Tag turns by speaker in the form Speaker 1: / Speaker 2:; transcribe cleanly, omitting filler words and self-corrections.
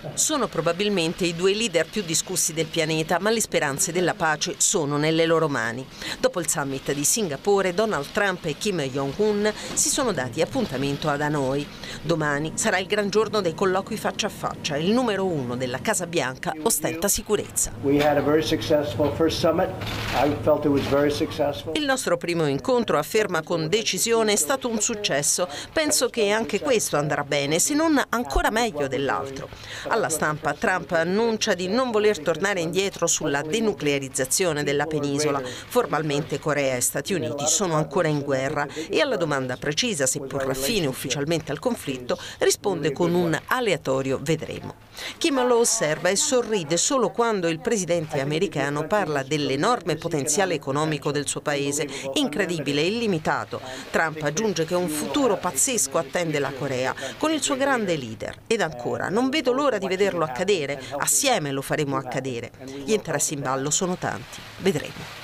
Speaker 1: Sono probabilmente i due leader più discussi del pianeta, ma le speranze della pace sono nelle loro mani. Dopo il summit di Singapore, Donald Trump e Kim Jong-un si sono dati appuntamento ad Hanoi. Domani sarà il gran giorno dei colloqui faccia a faccia. Il numero uno della Casa Bianca ostenta sicurezza. Il nostro primo incontro, afferma con decisione, è stato un successo. Penso che anche questo andrà bene, se non ancora meglio dell'altro. Alla stampa Trump annuncia di non voler tornare indietro sulla denuclearizzazione della penisola. Formalmente Corea e Stati Uniti sono ancora in guerra e alla domanda precisa se porrà fine ufficialmente al conflitto risponde con un aleatorio vedremo. Kim lo osserva e sorride solo quando il presidente americano parla dell'enorme potenziale economico del suo paese, incredibile e illimitato. Trump aggiunge che un futuro pazzesco attende la Corea con il suo grande leader. Ed ancora, non vedo l'ora di vederlo accadere, assieme lo faremo accadere. Gli interessi in ballo sono tanti, vedremo.